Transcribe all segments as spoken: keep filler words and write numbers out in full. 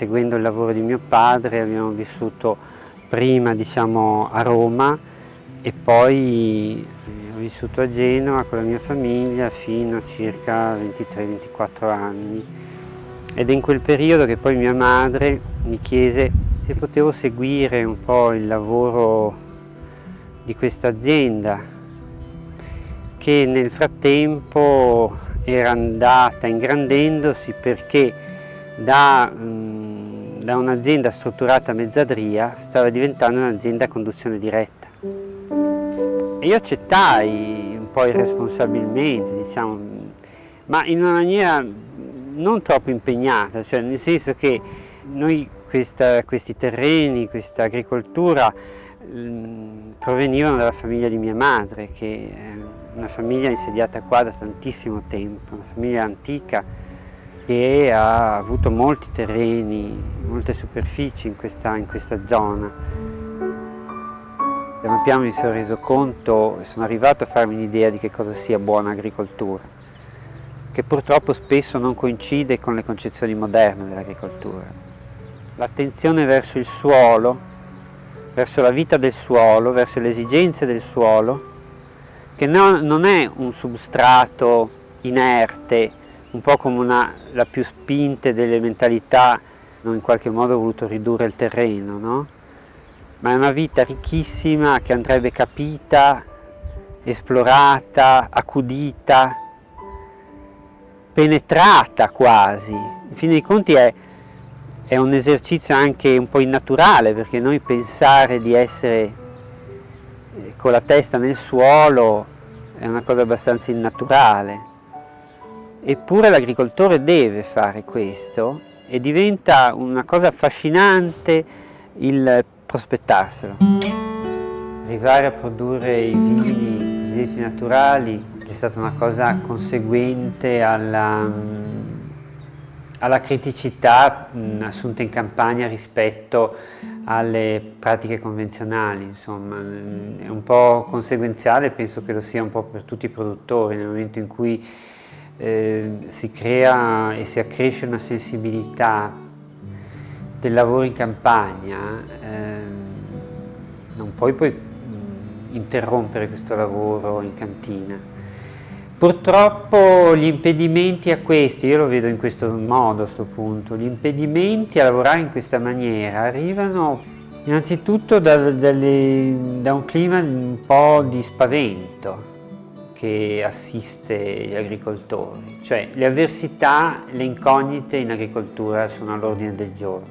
seguendo il lavoro di mio padre, abbiamo vissuto prima diciamo, a Roma e poi ho vissuto a Genova con la mia famiglia fino a circa ventitré ventiquattro anni. Ed è in quel periodo che poi mia madre mi chiese se potevo seguire un po' il lavoro di questa azienda, che nel frattempo era andata ingrandendosi perché da, mh, da un'azienda strutturata a mezzadria stava diventando un'azienda a conduzione diretta. E io accettai un po' irresponsabilmente, diciamo, ma in una maniera non troppo impegnata, cioè nel senso che noi questa, questi terreni, questa agricoltura mh, provenivano dalla famiglia di mia madre, che è una famiglia insediata qua da tantissimo tempo, una famiglia antica che ha avuto molti terreni, molte superfici in questa, in questa zona. Piano piano mi sono reso conto e sono arrivato a farmi un'idea di che cosa sia buona agricoltura, che purtroppo spesso non coincide con le concezioni moderne dell'agricoltura. L'attenzione verso il suolo, verso la vita del suolo, verso le esigenze del suolo, che no, non è un substrato inerte, un po' come una, la più spinte delle mentalità, hanno in qualche modo voluto ridurre il terreno, no? Ma è una vita ricchissima che andrebbe capita, esplorata, accudita, penetrata quasi. In fin dei conti è, è un esercizio anche un po' innaturale, perché noi pensare di essere con la testa nel suolo è una cosa abbastanza innaturale. Eppure l'agricoltore deve fare questo e diventa una cosa affascinante il prospettarselo. Arrivare a produrre i vini cosiddetti naturali è stata una cosa conseguente alla, alla criticità mh, assunta in campagna rispetto alle pratiche convenzionali, insomma, è un po' conseguenziale, penso che lo sia un po' per tutti i produttori, nel momento in cui eh, si crea e si accresce una sensibilità del lavoro in campagna, eh, non puoi poi interrompere questo lavoro in cantina. Purtroppo gli impedimenti a questo, io lo vedo in questo modo a questo punto, gli impedimenti a lavorare in questa maniera arrivano innanzitutto da, dalle, da un clima un po' di spavento che assiste gli agricoltori, cioè le avversità, le incognite in agricoltura sono all'ordine del giorno.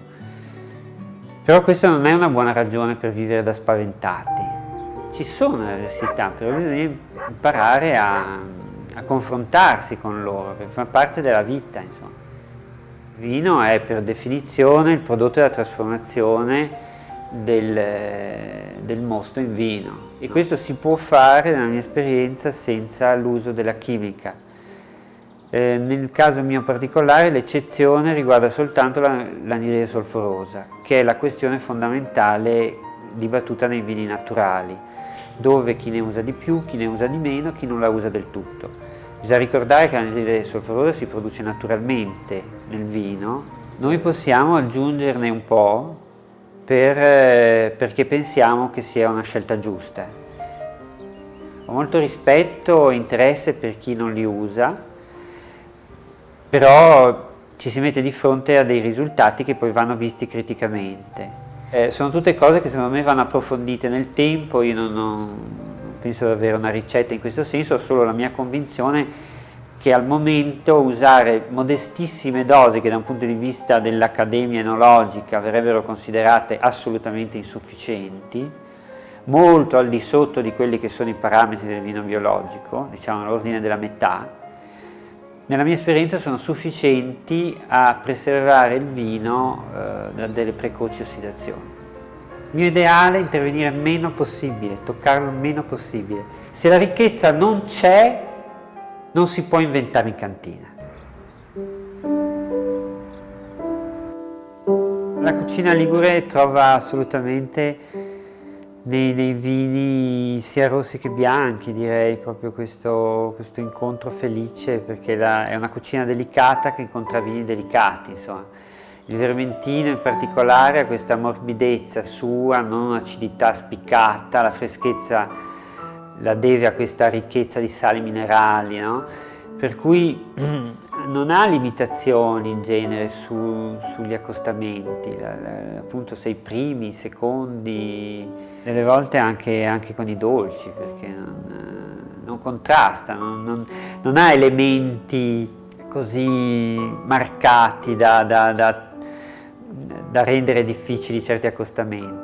Però questa non è una buona ragione per vivere da spaventati. Ci sono le avversità, però bisogna imparare a, a confrontarsi con loro, perché fa parte della vita, insomma. Il vino è per definizione il prodotto della trasformazione del, del mosto in vino, e questo si può fare, nella mia esperienza, senza l'uso della chimica. Eh, nel caso mio particolare l'eccezione riguarda soltanto l'anidride solforosa, che è la questione fondamentale dibattuta nei vini naturali, dove chi ne usa di più, chi ne usa di meno, chi non la usa del tutto. Bisogna ricordare che l'anidride solforosa si produce naturalmente nel vino, noi possiamo aggiungerne un po' per, eh, perché pensiamo che sia una scelta giusta. Ho molto rispetto e interesse per chi non li usa, però ci si mette di fronte a dei risultati che poi vanno visti criticamente. Eh, sono tutte cose che secondo me vanno approfondite nel tempo, io non, non penso di avere una ricetta in questo senso, ho solo la mia convinzione che al momento usare modestissime dosi che da un punto di vista dell'accademia enologica verrebbero considerate assolutamente insufficienti, molto al di sotto di quelli che sono i parametri del vino biologico, diciamo all'ordine della metà, nella mia esperienza sono sufficienti a preservare il vino eh, da delle precoci ossidazioni. Il mio ideale è intervenire il meno possibile, toccarlo il meno possibile. Se la ricchezza non c'è, non si può inventare in cantina. La cucina ligure trova assolutamente Nei, nei vini sia rossi che bianchi, direi, proprio questo, questo incontro felice, perché la, è una cucina delicata che incontra vini delicati, insomma. Il vermentino in particolare ha questa morbidezza sua, non un'acidità spiccata, la freschezza la deve a questa ricchezza di sali minerali, no? Per cui non ha limitazioni in genere su, sugli accostamenti, la, la, appunto sei primi, i secondi, delle volte anche, anche con i dolci, perché non, non contrasta, non, non, non ha elementi così marcati da, da, da, da rendere difficili certi accostamenti.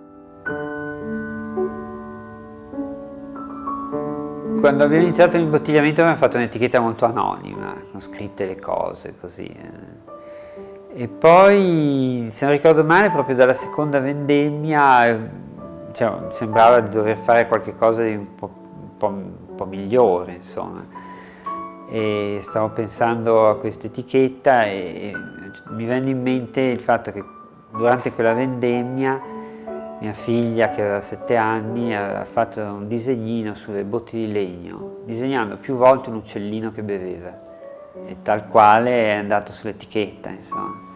Quando abbiamo iniziato l'imbottigliamento abbiamo fatto un'etichetta molto anonima, con scritte le cose così. E poi, se non ricordo male, proprio dalla seconda vendemmia, cioè, sembrava di dover fare qualcosa di un po', un po', un po' migliore, insomma. E stavo pensando a questa etichetta e mi venne in mente il fatto che durante quella vendemmia mia figlia, che aveva sette anni, aveva fatto un disegnino sulle botti di legno, disegnando più volte un uccellino che beveva, e tal quale è andato sull'etichetta, insomma.